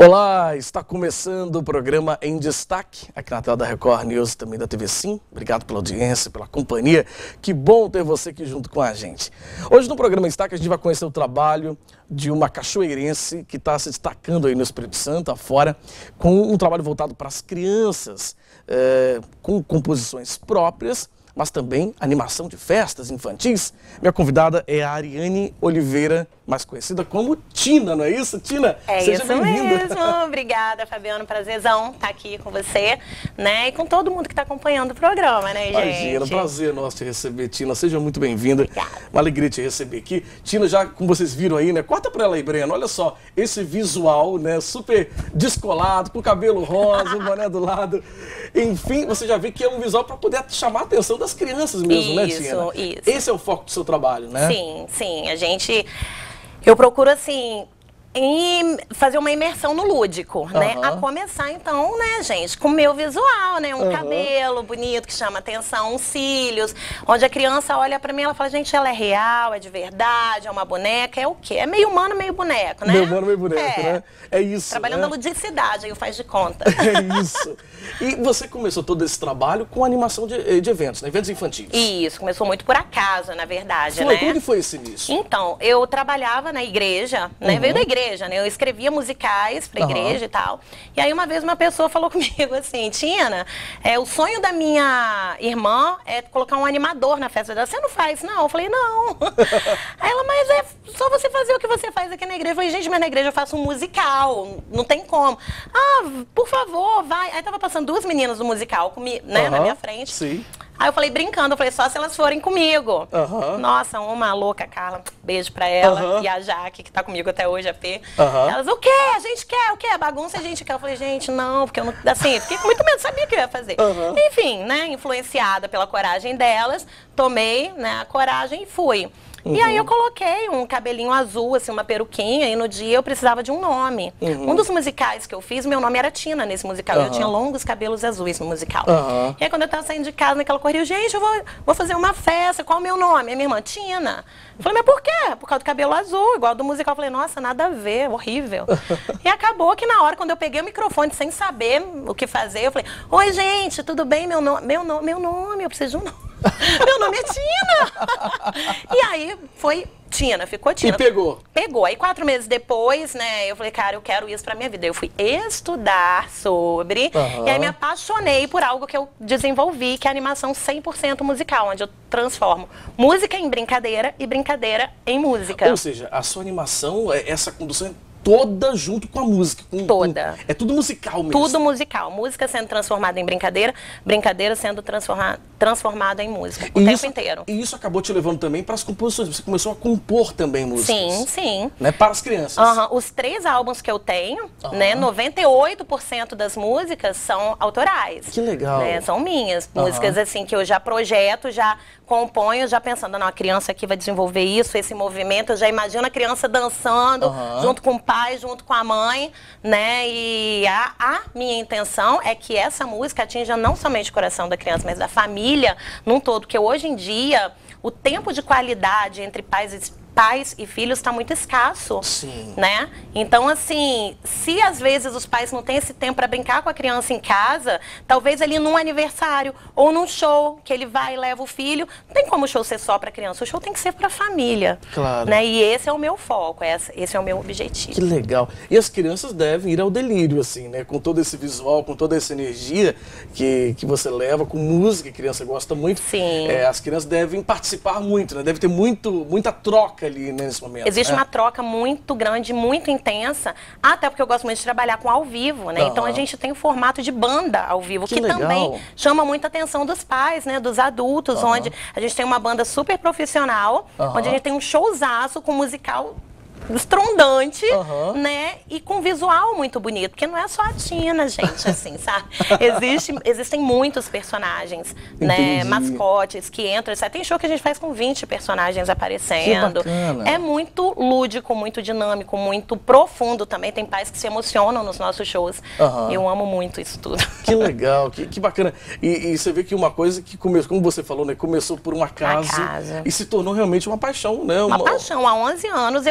Olá, está começando o programa Em Destaque, aqui na tela da Record News e também da TV Sim. Obrigado pela audiência, pela companhia. Que bom ter você aqui junto com a gente. Hoje no programa Em Destaque a gente vai conhecer o trabalho de uma cachoeirense que está se destacando aí no Espírito Santo, afora, com um trabalho voltado para as crianças, com composições próprias, mas também animação de festas infantis. Minha convidada é a Ariane Oliveira, mais conhecida como Tina, não é isso? Tina, seja bem-vinda. Isso mesmo. Obrigada, Fabiano. Prazerzão estar aqui com você, né? E com todo mundo que está acompanhando o programa, né, gente? Imagina, prazer nosso te receber, Tina. Seja muito bem-vinda. Obrigada. Uma alegria te receber aqui. Tina, já como vocês viram aí, né? Corta pra ela aí, Breno. Olha só, esse visual, né? Super descolado, com o cabelo rosa, o boné do lado. Enfim, você já vê que é um visual para poder chamar a atenção das crianças mesmo, né, Tina? Isso. Esse é o foco do seu trabalho, né? Sim, sim. Eu procuro, assim, fazer uma imersão no lúdico, né? A começar, então, né, gente, com o meu visual, né? Um cabelo bonito que chama atenção, uns cílios, onde a criança olha pra mim e ela fala, gente, ela é real, é de verdade, é uma boneca, é o quê? É meio humano, meio boneco, né? Meio humano, meio boneco, né? É isso, trabalhando né? a ludicidade, aí o faz de conta. É isso. E você começou todo esse trabalho com animação de eventos, né? Eventos infantis. Isso, começou muito por acaso, na verdade, Foi, né? como que foi esse início? Então, eu trabalhava na igreja, né? Veio da igreja, né? Eu escrevia musicais pra igreja e tal. E aí uma vez uma pessoa falou comigo assim, Tina, o sonho da minha irmã é colocar um animador na festa dela. Você não faz? Não. Eu falei, não. Aí ela, mas é só você fazer o que você faz aqui na igreja. Eu falei, gente, mas na igreja eu faço um musical, não tem como. Ah, por favor, vai. Aí tava passando duas meninas do musical comigo, né, na minha frente. Sim. Aí eu falei, brincando, eu falei, só se elas forem comigo. Nossa, uma louca, Carla, beijo pra ela. E a Jaque, que tá comigo até hoje, a P. Elas, o quê? A gente quer, o quê? A bagunça a gente quer. Eu falei, gente, não, porque eu não... Assim, fiquei com muito medo, sabia que eu ia fazer. Enfim, né, influenciada pela coragem delas, tomei, né, a coragem e fui. E aí eu coloquei um cabelinho azul, assim, uma peruquinha, e no dia eu precisava de um nome. Um dos musicais que eu fiz, meu nome era Tina nesse musical. Eu tinha longos cabelos azuis no musical. E aí quando eu tava saindo de casa, naquela corrida, gente, eu vou fazer uma festa, qual é o meu nome? A minha irmã, Tina. Eu falei, mas por quê? Por causa do cabelo azul, igual do musical. Eu falei, nossa, nada a ver, horrível. E acabou que na hora, quando eu peguei o microfone sem saber o que fazer, eu falei, oi, gente, tudo bem? Meu nome, eu preciso de um nome. Meu nome é Tina. E aí foi Tina, ficou Tina. E pegou? Pegou. Aí 4 meses depois, né, eu falei, cara, eu quero isso pra minha vida. Eu fui estudar sobre, e aí me apaixonei por algo que eu desenvolvi, que é a animação 100% musical, onde eu transformo música em brincadeira e brincadeira em música. Ou seja, a sua animação, essa condução toda junto com a música. Toda. É tudo musical mesmo. Tudo musical. Música sendo transformada em brincadeira, brincadeira sendo transformada em música. O tempo inteiro. E isso acabou te levando também para as composições. Você começou a compor também músicas. Sim, sim. Né, para as crianças. Os 3 álbuns que eu tenho, né, 98% das músicas são autorais. Que legal. Né, são minhas. Músicas assim que eu já projeto, já componho, já pensando, não, a criança aqui vai desenvolver isso, esse movimento. Eu já imagino a criança dançando junto com o pai, junto com a mãe, né? E a minha intenção é que essa música atinja não somente o coração da criança, mas da família num todo. Porque hoje em dia, o tempo de qualidade entre pais e filhos está muito escasso. Sim. Né? Então, assim, se às vezes os pais não têm esse tempo para brincar com a criança em casa, talvez ali num aniversário ou num show que ele vai e leva o filho, não tem como o show ser só para criança, o show tem que ser para a família. Claro. Né? E esse é o meu foco, esse é o meu objetivo. Que legal. E as crianças devem ir ao delírio, assim, né? Com todo esse visual, com toda essa energia que você leva, com música, que a criança gosta muito. Sim. As crianças devem participar muito, né? Deve ter muita troca ali, né, nesse momento. Existe uma troca muito grande, muito intensa, até porque eu gosto muito de trabalhar com ao vivo, né? Então a gente tem o formato de banda ao vivo, que também chama muita atenção dos pais, né? Dos adultos, onde a gente tem uma banda super profissional, onde a gente tem um showzaço com musical estrondante, né? E com visual muito bonito, porque não é só a Tina, gente, assim, sabe? Existem muitos personagens, né? Mascotes que entram. Tem show que a gente faz com 20 personagens aparecendo. Que bacana. É muito lúdico, muito dinâmico, muito profundo também. Tem pais que se emocionam nos nossos shows. Eu amo muito isso tudo. Que legal, que bacana. E você vê que uma coisa que começou, como você falou, né? Começou por um acaso e se tornou realmente uma paixão, né? Uma paixão. Há 11 anos eu vivo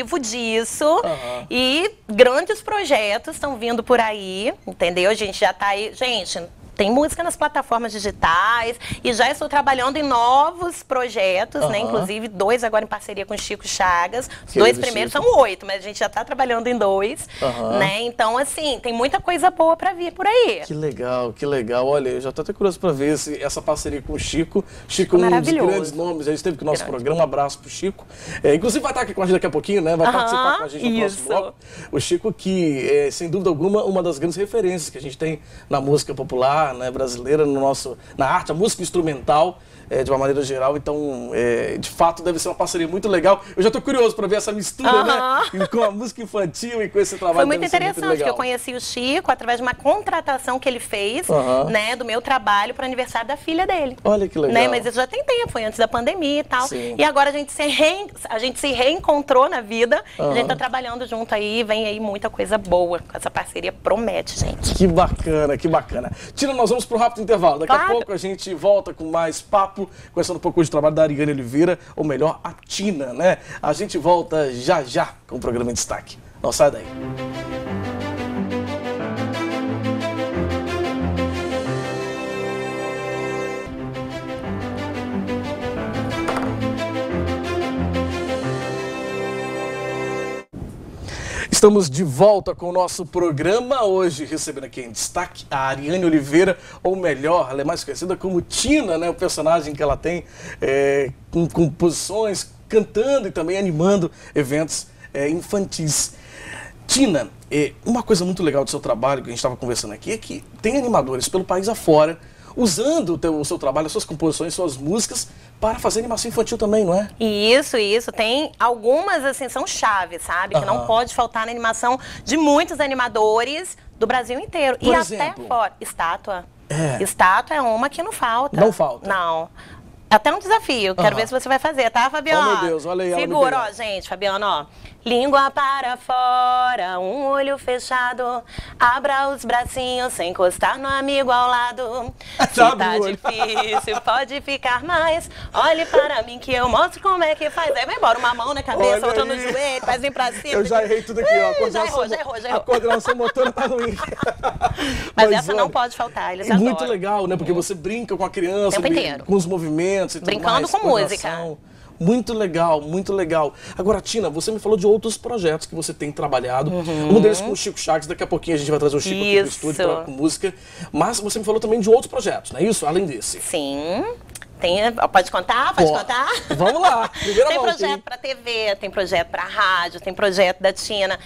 vivo disso e grandes projetos estão vindo por aí, entendeu? A gente já tá aí, gente... Tem música nas plataformas digitais e já estou trabalhando em novos projetos, né? Inclusive 2 agora em parceria com o Chico Chagas. Os 2 primeiros são 8, mas a gente já está trabalhando em 2, né? Então, assim, tem muita coisa boa para vir por aí. Que legal, que legal. Olha, eu já estou até curioso para ver essa parceria com o Chico. Chico é um dos grandes nomes, a gente esteve com o nosso programa. Um abraço pro Chico. Inclusive vai estar aqui com a gente daqui a pouquinho, né? Vai participar com a gente no próximo bloco. O Chico que, sem dúvida alguma, uma das grandes referências que a gente tem na música popular, né, brasileira, na arte, a música instrumental, de uma maneira geral. Então, de fato, deve ser uma parceria muito legal. Eu já estou curioso para ver essa mistura, né? Com a música infantil e com esse trabalho. Foi muito interessante, que eu conheci o Chico através de uma contratação que ele fez, né, do meu trabalho para o aniversário da filha dele. Olha que legal. Né? Mas isso já tem tempo, foi antes da pandemia e tal. Sim. E agora a gente se reencontrou na vida, a gente está trabalhando junto aí, vem aí muita coisa boa. Essa parceria promete, gente. Que bacana, que bacana. Tina, nós vamos para um rápido intervalo. Daqui a pouco a gente volta com mais papo, conhecendo um pouco hoje do trabalho da Ariane Oliveira, ou melhor, a Tina, né? A gente volta já já com o programa em destaque. Não sai daí. Estamos de volta com o nosso programa, hoje recebendo aqui em destaque a Ariane Oliveira, ou melhor, ela é mais conhecida como Tina, né? O personagem que ela tem com composições, cantando e também animando eventos infantis. Tina, uma coisa muito legal do seu trabalho, que a gente estava conversando aqui, é que tem animadores pelo país afora, usando o seu trabalho, as suas composições, suas músicas, para fazer animação infantil também, não é? Isso. Tem algumas, assim, são chaves, sabe? Que não pode faltar na animação de muitos animadores do Brasil inteiro. Por exemplo? Até fora. Estátua. Estátua é uma que não falta. Não falta? Não. Até um desafio. Quero ver se você vai fazer, tá, Fabiano? Oh, meu Deus, olha aí. Segura, ó, gente, Fabiano, ó. Língua para fora, um olho fechado, abra os bracinhos sem encostar no amigo ao lado. Se tá difícil, pode ficar mais. Olhe para mim que eu mostro como é que faz. Aí vai embora, uma mão na cabeça, outra no joelho, faz vir pra cima. Eu já errei tudo aqui, ó. Já errou. A coordenação motora tá ruim. Mas essa não pode faltar, eles adoram. Muito legal, né? Porque você brinca com a criança, com os movimentos e tudo mais. Brincando com música. Muito legal, muito legal. Agora, Tina, você me falou de outros projetos que você tem trabalhado. Um deles com o Chico Chagas, daqui a pouquinho a gente vai trazer o Chico aqui no estúdio com música. Mas você me falou também de outros projetos, não é isso? Além desse. Sim. Pode contar? Pode contar? Vamos lá. Tem projeto para TV, tem projeto para rádio, tem projeto da Tina.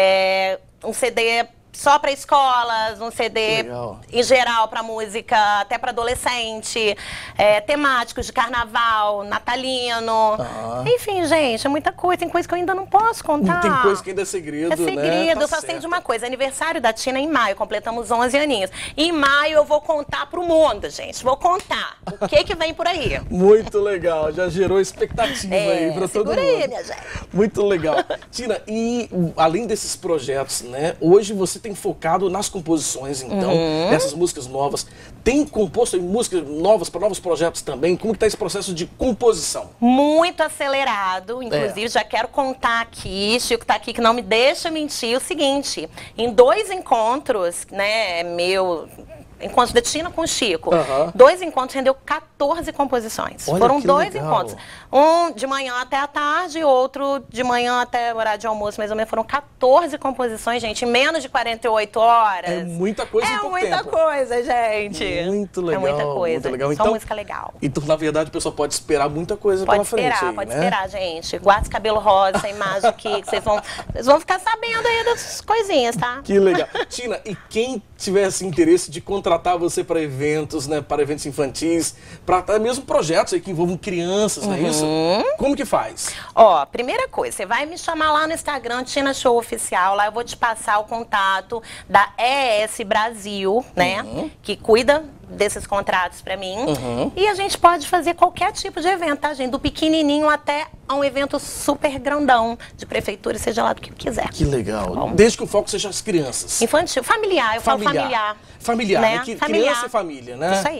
Um CD só para escolas, um CD em geral para música, até para adolescente, temáticos de carnaval, natalino. Enfim, gente, é muita coisa. Tem coisa que eu ainda não posso contar. Tem coisa que ainda é segredo, né? Segredo, eu só sei de uma coisa. Aniversário da Tina é em maio, completamos 11 aninhos. Em maio eu vou contar pro mundo, gente. Vou contar o que vem por aí. Muito legal, já gerou expectativa aí pra todo mundo. Aí, minha gente. Muito legal. Tina, e além desses projetos, né, hoje você tem focado nas composições, então, dessas músicas novas. Tem composto músicas novas para novos projetos também? Como que está esse processo de composição? Muito acelerado, inclusive já quero contar aqui, Chico está aqui que não me deixa mentir, o seguinte, em 2 encontros, né, encontro da Tina com o Chico. 2 encontros rendeu 14 composições. Olha, foram 2 legal. encontros. Um de manhã até a tarde, outro de manhã até o horário de almoço, mais ou menos. Foram 14 composições, gente, em menos de 48 horas. É muita coisa em pouco tempo. É muita coisa, gente. Muito legal. É muita coisa. Muito legal. Só então, música legal. Então, na verdade, o pessoal pode esperar muita coisa pela frente. Pode esperar, gente. Guarda esse cabelo rosa, essa imagem aqui, que vocês vão ficar sabendo aí das coisinhas, tá? Que legal. Tina, e quem tivesse interesse de contratar você para eventos, né, para eventos infantis, para até mesmo projetos aí que envolvam crianças, não é isso? Como que faz? Ó, primeira coisa, você vai me chamar lá no Instagram, Tina Show Oficial, lá eu vou te passar o contato da ES Brasil, né, que cuida desses contratos pra mim. E a gente pode fazer qualquer tipo de evento, tá, gente? Do pequenininho até a um evento super grandão, de prefeitura, seja lá do que quiser. Que legal. Desde que o foco seja as crianças. Infantil, familiar, eu falo familiar. Familiar, né? Familiar. Criança e família, né? Isso aí.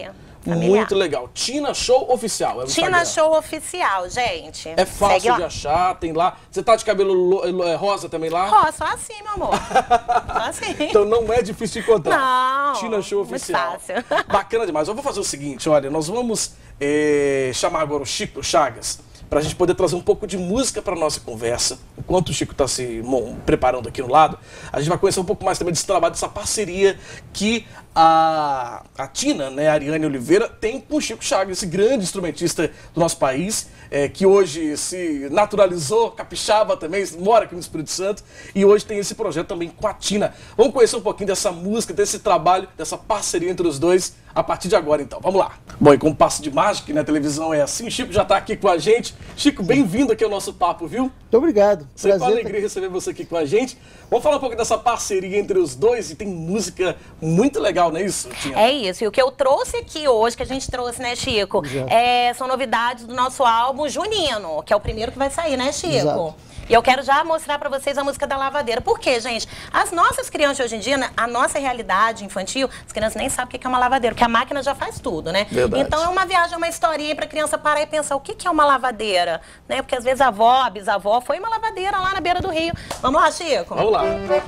familiar. Muito legal. Tina Show Oficial. É Tina Show Oficial, gente. É fácil de achar, tem lá. Você tá de cabelo rosa também lá? Rosa, só assim, meu amor. Só assim. Então não é difícil de encontrar. Não. Tina Show Oficial. Muito fácil. Bacana demais. Eu vou fazer o seguinte, olha, nós vamos chamar agora o Chico Chagas para a gente poder trazer um pouco de música para nossa conversa. Enquanto o Chico está se preparando aqui no lado, a gente vai conhecer um pouco mais também desse trabalho, dessa parceria que a Tina, né, a Ariane Oliveira, tem com o Chico Chagas, esse grande instrumentista do nosso país, que hoje se naturalizou, capixaba também, mora aqui no Espírito Santo, e hoje tem esse projeto também com a Tina. Vamos conhecer um pouquinho dessa música, desse trabalho, dessa parceria entre os dois, a partir de agora, então. Vamos lá. Bom, e como passo de mágica, na televisão é assim, o Chico já está aqui com a gente. Chico, bem-vindo aqui ao nosso papo, viu? Muito obrigado. Sempre uma alegria receber você aqui com a gente. Vamos falar um pouco dessa parceria entre os dois, e tem música muito legal, não é isso, Tina? É isso. E o que eu trouxe aqui hoje, que a gente trouxe, né, Chico? São novidades do nosso álbum Junino, que é o primeiro que vai sair, né, Chico? Exato. E eu quero já mostrar pra vocês a música da lavadeira. Por quê, gente? As nossas crianças hoje em dia, a nossa realidade infantil, as crianças nem sabem o que é uma lavadeira, porque a máquina já faz tudo, né? Verdade. Então é uma viagem, uma historinha pra criança parar e pensar o que é uma lavadeira, né? Porque às vezes a avó, a bisavó, foi uma lavadeira lá na beira do rio. Vamos lá, Chico? Vamos lá.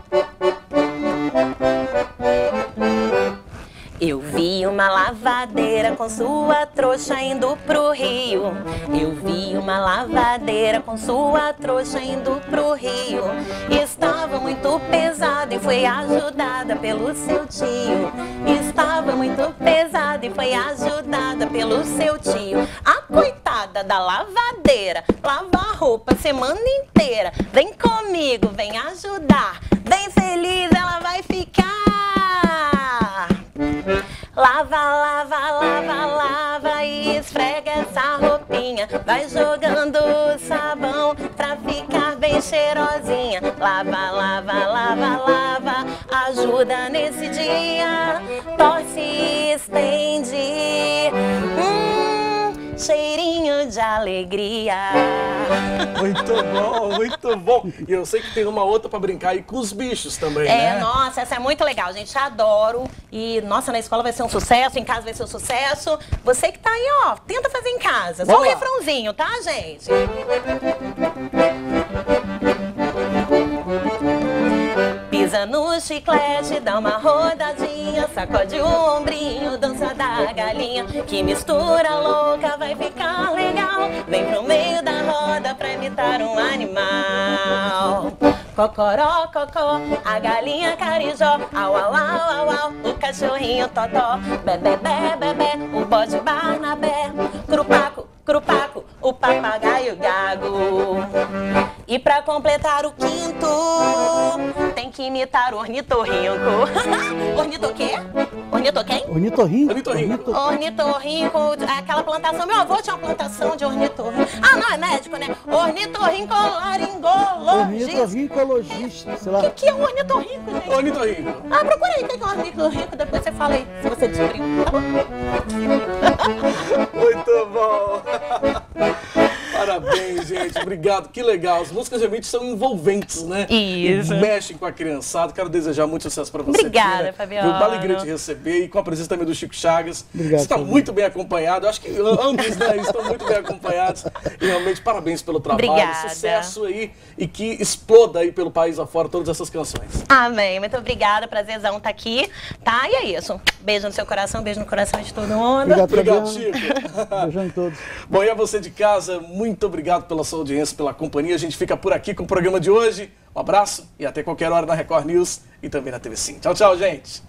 Eu vi uma lavadeira com sua trouxa indo pro rio. Eu vi uma lavadeira com sua trouxa indo pro rio. Estava muito pesada e foi ajudada pelo seu tio. Estava muito pesada e foi ajudada pelo seu tio. A coitada da lavadeira lava a roupa a semana inteira. Vem comigo, vem ajudar. Bem feliz ela vai ficar. Lava, lava, lava, lava e esfrega essa roupinha. Vai jogando sabão pra ficar bem cheirosinha. Lava, lava, lava, lava, ajuda nesse dia. Torce e estende, cheirinho de alegria. Muito bom, muito bom. E eu sei que tem uma outra pra brincar aí com os bichos também, né? Nossa, essa é muito legal, gente. Adoro. E, nossa, na escola vai ser um sucesso, em casa vai ser um sucesso. Você que tá aí, ó, tenta fazer em casa. Só um refrãozinho, tá, gente? Pisa no chiclete, dá uma rodadinha, sacode o ombrinho, dança da galinha, que mistura louca vai ficar legal. Vem pro meio da roda pra imitar um animal. Cocoró, cocó, a galinha carijó, au, au, au, au, au, o cachorrinho totó, bebê, bebê, o bode Barnabé, crupaco, crupaco, o papagaio gago. E pra completar o quinto, tem que imitar o ornitorrinco. Ornito o quê? Ornito quem? Ornitorrinco. Ornitorrinco. Ornitorrinco, aquela plantação. Meu avô tinha uma plantação de ornitorrinco. Ah, não, é médico, né? Ornitorrinco laringologista. Ornitorrincologista, sei lá. O que é um ornitorrinco, gente? Ornitorrinco. Ah, procura aí o que é um ornitorrinco, depois você fala aí, se você descobriu, tá bom? Muito bom. Parabéns, gente. Obrigado. Que legal. As músicas realmente são envolventes, né? Isso. E mexem com a criançada. Quero desejar muito sucesso pra você. Obrigada, Tina. Fabiano. Uma alegria te receber e com a presença também do Chico Chagas. Obrigado, você está Fabiano. muito bem acompanhado. Eu acho que ambos, né, estão muito bem acompanhados. E realmente, parabéns pelo trabalho. Obrigada. Sucesso aí e que exploda aí pelo país afora todas essas canções. Amém. Muito obrigada. Prazerzão estar aqui, tá? E é isso. Beijo no seu coração, beijo no coração de todo mundo. Obrigado, Fabiano. Chico. Beijão em todos. Bom, e a você de casa, muito obrigado pela sua audiência, pela companhia. A gente fica por aqui com o programa de hoje. Um abraço e até qualquer hora na Record News e também na TV Sim. Tchau, tchau, gente.